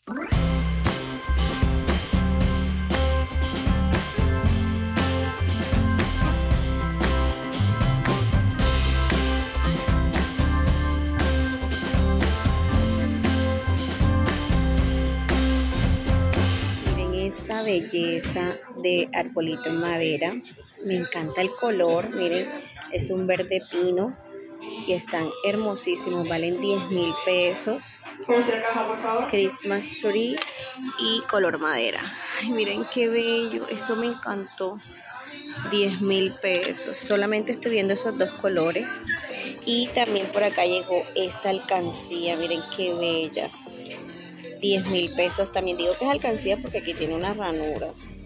Esta belleza de arbolito en madera, me encanta el color, miren, es un verde pino y están hermosísimos, valen 10.000 pesos. Christmas tree y color madera. Ay, miren qué bello, esto me encantó. 10.000 pesos, solamente estoy viendo esos dos colores. Y también por acá llegó esta alcancía, miren qué bella. 10.000 pesos, también digo que es alcancía porque aquí tiene una ranura.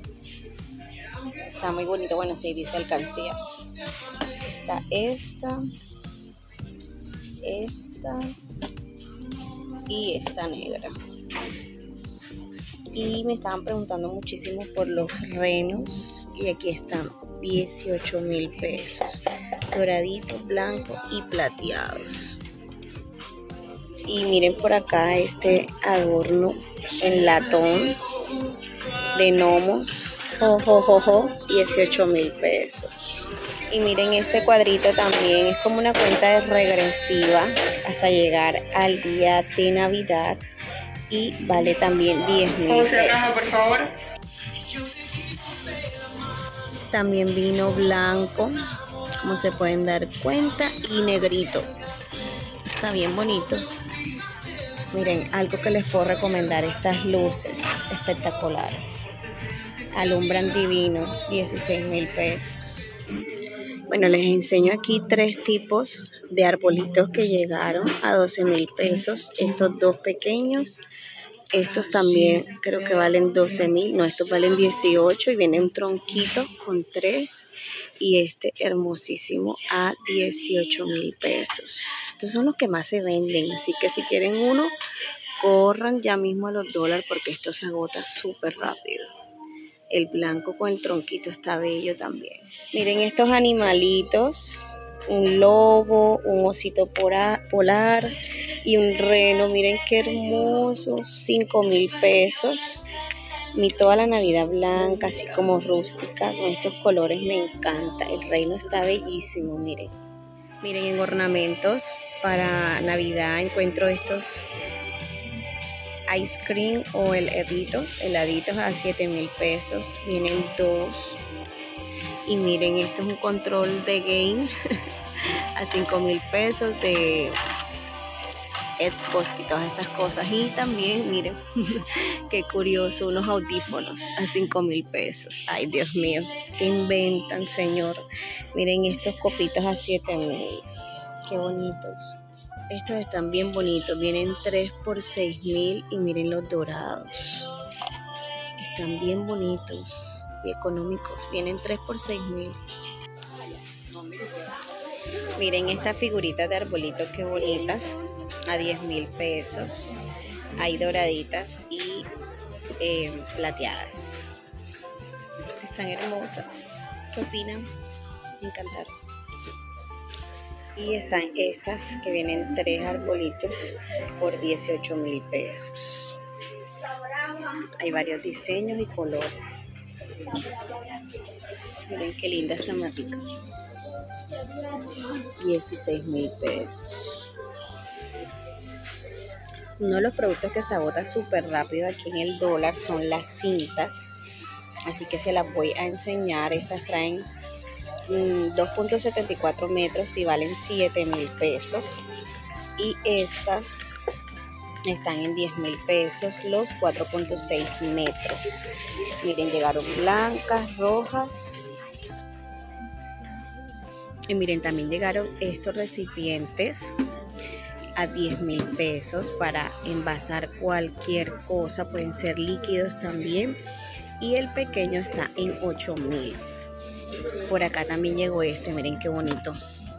Está muy bonito, bueno, sí dice alcancía. Está esta y esta negra. Y me estaban preguntando muchísimo por los renos y aquí están 18.000 pesos, doraditos, blancos y plateados. Y miren por acá este adorno en latón de gnomos, 18.000 pesos. Y miren este cuadrito también, es como una cuenta regresiva hasta llegar al día de Navidad y vale también 10.000 pesos. Por favor. También vino blanco, como se pueden dar cuenta, y negrito. Está bien bonitos. Miren, algo que les puedo recomendar, estas luces espectaculares. Alumbran divino, 16.000 pesos. Bueno, les enseño aquí 3 tipos de arbolitos que llegaron a 12.000 pesos. Estos dos pequeños, estos también creo que valen 12.000, no, estos valen 18 y viene un tronquito con 3. Y este hermosísimo a 18.000 pesos. Estos son los que más se venden, así que si quieren uno, corran ya mismo a los dólares porque esto se agota súper rápido. El blanco con el tronquito está bello también. Miren estos animalitos, un lobo, un osito polar y un reno. Miren qué hermosos, 5.000 pesos. Toda la Navidad blanca, así como rústica, con estos colores me encanta. El reino está bellísimo, miren. Miren, en ornamentos para Navidad encuentro estos ice cream o heladitos a 7.000 pesos. Vienen 2. Y miren, esto es un control de game a 5.000 pesos de Xbox y todas esas cosas. Y también miren qué curioso, unos audífonos a 5.000 pesos. Ay, Dios mío, qué inventan, señor. Miren estos copitos a 7.000, qué bonitos. Estos están bien bonitos, vienen 3 por 6.000 y miren los dorados, están bien bonitos y económicos, vienen 3 por 6.000. Miren estas figuritas de arbolitos, qué bonitas, a 10.000 pesos. Hay doraditas y plateadas. Están hermosas. ¿Qué opinan? Me encantaron. Y están estas que vienen 3 arbolitos por 18.000 pesos. Hay varios diseños y colores. Miren qué linda esta matica. 16.000 pesos. Uno de los productos que se agota súper rápido aquí en el dólar son las cintas. Así que se las voy a enseñar. Estas traen 2.74 metros y valen 7.000 pesos. Y estas están en 10.000 pesos los 4.6 metros. Miren, llegaron blancas, rojas. Y miren, también llegaron estos recipientes a 10.000 pesos para envasar cualquier cosa. Pueden ser líquidos también. Y el pequeño está en 8.000. Por acá también llegó este, miren qué bonito.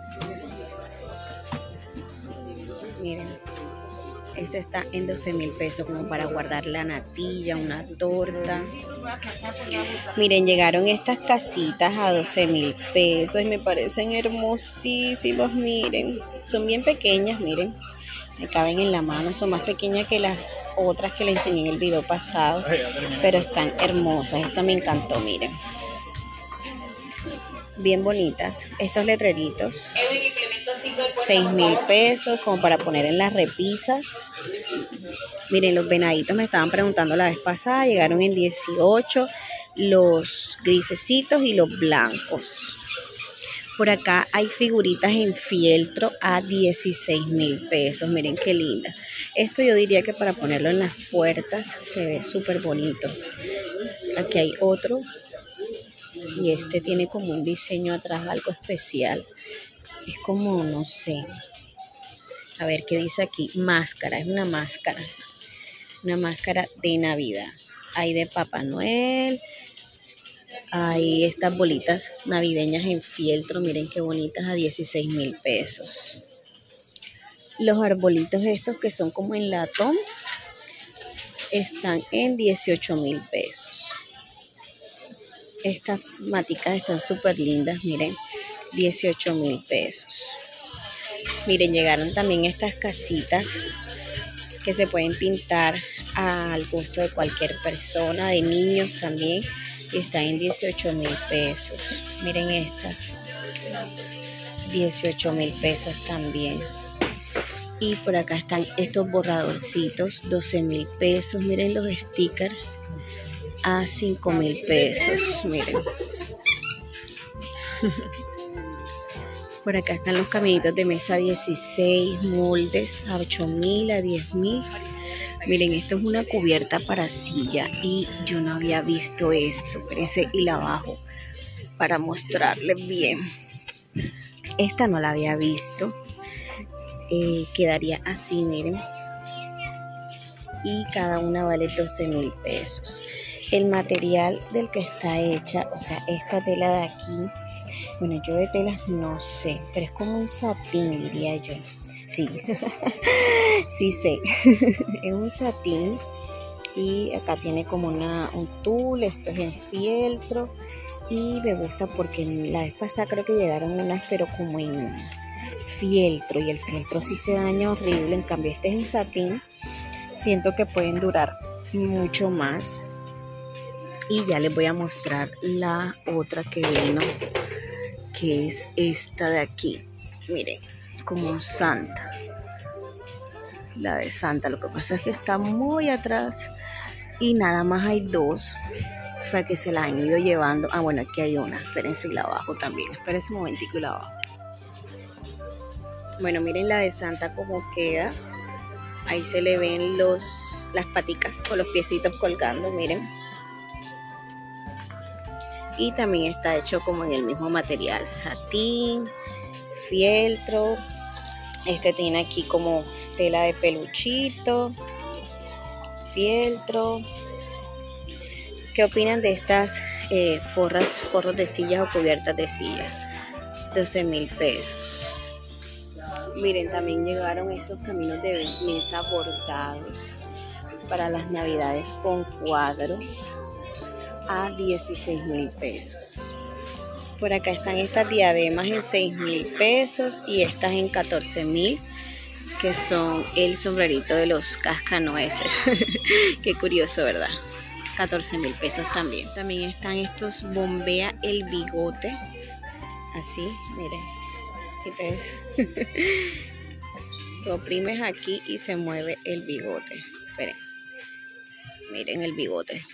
Miren, este está en 12.000 pesos como para guardar la natilla, una torta. Miren, llegaron estas casitas a 12.000 pesos y me parecen hermosísimas, miren. Son bien pequeñas, miren. Me caben en la mano, son más pequeñas que las otras que les enseñé en el video pasado, pero están hermosas. Esta me encantó, miren. Bien bonitas. Estos letreritos, 6.000 pesos, como para poner en las repisas. Miren, los venaditos me estaban preguntando la vez pasada, llegaron en 18, los grisecitos y los blancos. Por acá hay figuritas en fieltro a 16.000 pesos. Miren qué linda. Esto yo diría que para ponerlo en las puertas se ve súper bonito. Aquí hay otro. Y este tiene como un diseño atrás, algo especial. Es como, no sé. A ver qué dice aquí. Máscara, es una máscara. Una máscara de Navidad. Hay de Papá Noel. Hay estas bolitas navideñas en fieltro, miren qué bonitas, a 16.000 pesos. Los arbolitos estos que son como en latón, están en 18.000 pesos. Estas maticas están súper lindas, miren, 18.000 pesos. Miren, llegaron también estas casitas que se pueden pintar al gusto de cualquier persona, de niños también. Y está en 18.000 pesos. Miren estas. 18.000 pesos también. Y por acá están estos borradorcitos. 12.000 pesos. Miren los stickers. A 5.000 pesos. Miren. Por acá están los caminitos de mesa 16. Moldes a 8.000, a 10.000. Miren, esto es una cubierta para silla y yo no había visto esto. Espérense y la bajo para mostrarles bien. Esta no la había visto. Quedaría así, miren. Y cada una vale 12.000 pesos. El material del que está hecha, o sea, esta tela de aquí. Bueno, yo de telas no sé, pero es como un satín, diría yo. Sí, sí sé, es un satín y acá tiene como un tul, esto es en fieltro y me gusta porque la vez pasada creo que llegaron unas pero como en fieltro y el fieltro sí se daña horrible, en cambio este es en satín, siento que pueden durar mucho más y ya les voy a mostrar la otra que vino, que es esta de aquí, miren. Como Santa, la de Santa, lo que pasa es que está muy atrás y nada más hay dos, o sea que se la han ido llevando. Ah, bueno, aquí hay una, espérense y la bajo también, espérense un momentico y la bajo. Bueno, miren la de Santa como queda, ahí se le ven las paticas o los piecitos colgando, miren. Y también está hecho como en el mismo material, satín, fieltro. Este tiene aquí como tela de peluchito, fieltro. ¿Qué opinan de estas forros de sillas o cubiertas de sillas? 12.000 pesos. Miren, también llegaron estos caminos de mesa bordados para las navidades con cuadros a 16.000 pesos. Por acá están estas diademas en 6.000 pesos y estas en 14.000, que son el sombrerito de los cascanueces. Qué curioso, ¿verdad? 14.000 pesos también. También están estos bombea el bigote. Así, miren. Entonces, tú oprimes aquí y se mueve el bigote. Esperen. Miren el bigote.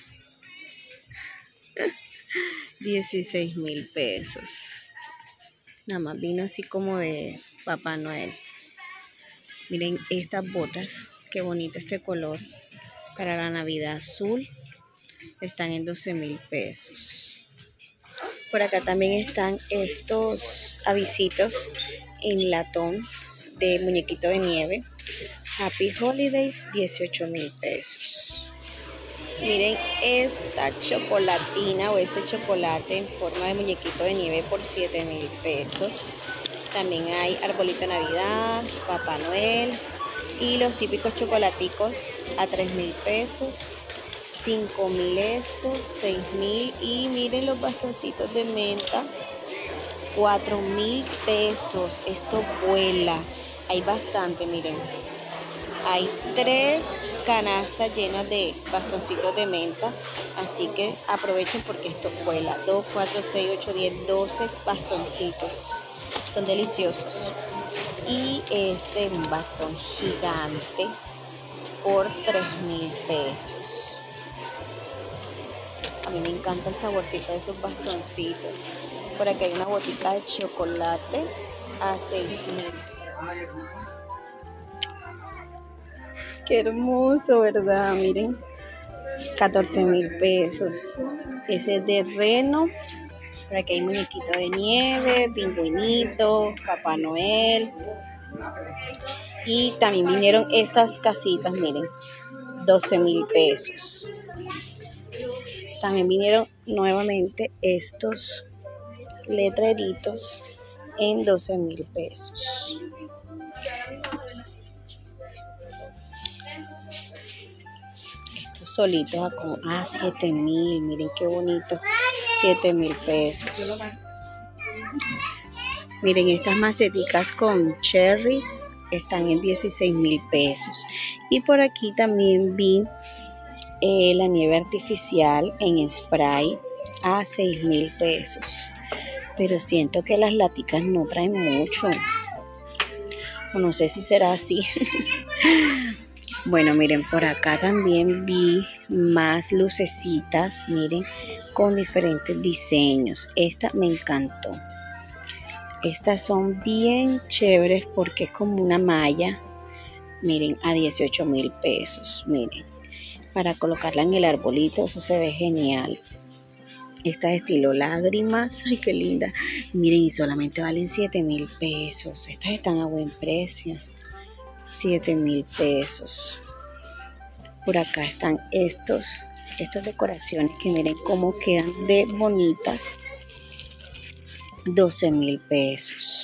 16.000 pesos. Nada más vino así como de Papá Noel. Miren estas botas. Qué bonito este color. Para la Navidad azul. Están en 12.000 pesos. Por acá también están estos avisitos en latón de muñequito de nieve. Happy Holidays, 18.000 pesos. Miren esta chocolatina o este chocolate en forma de muñequito de nieve por 7.000 pesos. También hay arbolito de Navidad, Papá Noel y los típicos chocolaticos a 3.000 pesos. 5.000 estos, 6.000 y miren los bastoncitos de menta, 4.000 pesos. Esto vuela. Hay bastante, miren. hay 3 canastas llenas de bastoncitos de menta, así que aprovechen porque esto vuela. 2, 4, 6, 8, 10, 12 bastoncitos, son deliciosos. Y un bastón gigante por 3.000 pesos. A mí me encanta el saborcito de esos bastoncitos. Por aquí hay una botica de chocolate a 6.000. Qué hermoso, ¿verdad? Miren, 14.000 pesos. Ese es de reno. Por aquí hay muñequito de nieve, pingüinito, Papá Noel. Y también vinieron estas casitas, miren, 12.000 pesos. También vinieron nuevamente estos letreritos en 12.000 pesos. Estos solitos a 7.000, miren qué bonito, 7.000 pesos. Miren, estas maceticas con cherries están en 16.000 pesos. Y por aquí también vi la nieve artificial en spray a 6.000 pesos. Pero siento que las laticas no traen mucho. O no sé si será así. Bueno, miren, por acá también vi más lucecitas, miren, con diferentes diseños. Esta me encantó. Estas son bien chéveres porque es como una malla. Miren, a 18.000 pesos. Miren, para colocarla en el arbolito, eso se ve genial. Esta es estilo lágrimas. Ay, qué linda. Miren, y solamente valen 7.000 pesos. Estas están a buen precio. 7.000 pesos. Por acá están estas decoraciones que miren cómo quedan de bonitas. 12.000 pesos.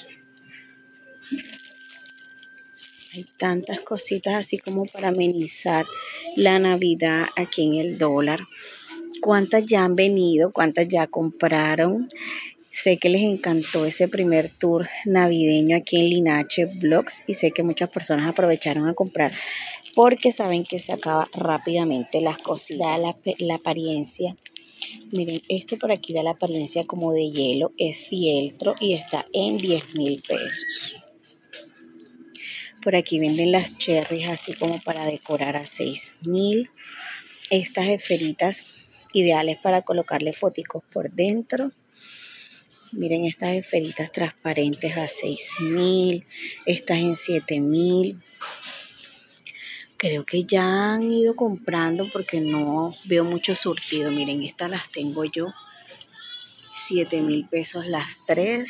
Hay tantas cositas así como para amenizar la Navidad aquí en el dólar. ¿Cuántas ya han venido? ¿Cuántas ya compraron? Sé que les encantó ese primer tour navideño aquí en Linache Vlogs y sé que muchas personas aprovecharon a comprar porque saben que se acaba rápidamente las cositas, la apariencia. Miren, por aquí da la apariencia como de hielo, es fieltro y está en 10.000 pesos. Por aquí venden las cherries así como para decorar a 6.000. Estas esferitas ideales para colocarle foticos por dentro. Miren estas esferitas transparentes a 6.000. Estas en 7.000. Creo que ya han ido comprando porque no veo mucho surtido. Miren, estas las tengo yo. 7.000 pesos las 3.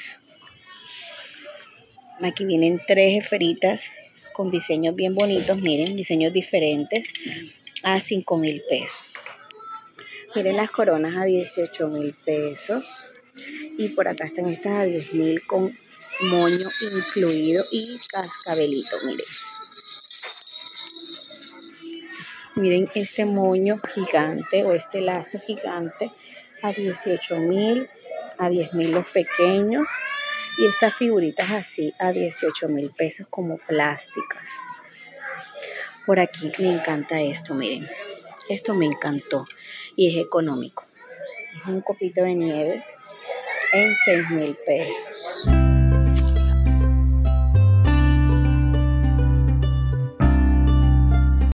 Aquí vienen 3 esferitas con diseños bien bonitos. Miren, diseños diferentes a 5.000 pesos. Miren las coronas a 18.000 pesos. Y por acá están estas a 10.000 con moño incluido y cascabelito. Miren este moño gigante o este lazo gigante a 18.000, a 10.000 los pequeños. Y estas figuritas así a 18.000 pesos como plásticas. Por aquí me encanta esto, miren. Esto me encantó y es económico. Es un copito de nieve en 6.000 pesos.